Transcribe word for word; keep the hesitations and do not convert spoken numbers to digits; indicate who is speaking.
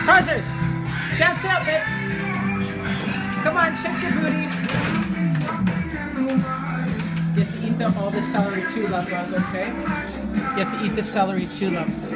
Speaker 1: Crossers! Dance it out, babe! Come on, shake your booty! You have to eat the, all the celery too, love, love, okay? You have to eat the celery too, love.